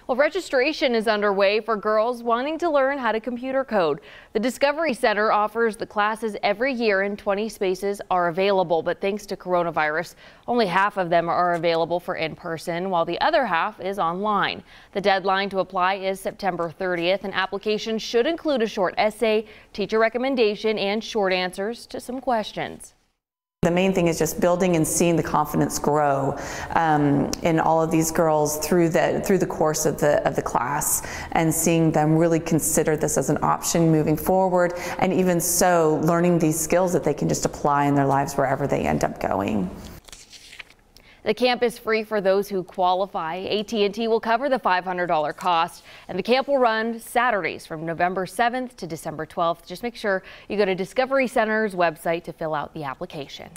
Well, registration is underway for girls wanting to learn how to computer code. The Discovery Center offers the classes every year and 20 spaces are available, but thanks to coronavirus, only half of them are available for in-person, while the other half is online. The deadline to apply is September 30th, and applications should include a short essay, teacher recommendation, and short answers to some questions. The main thing is just building and seeing the confidence grow in all of these girls through the course of the class, and seeing them really consider this as an option moving forward, and even so learning these skills that they can just apply in their lives wherever they end up going. The camp is free for those who qualify. AT&T will cover the $500 cost, and the camp will run Saturdays from November 7th to December 12th. Just make sure you go to Discovery Center's website to fill out the application.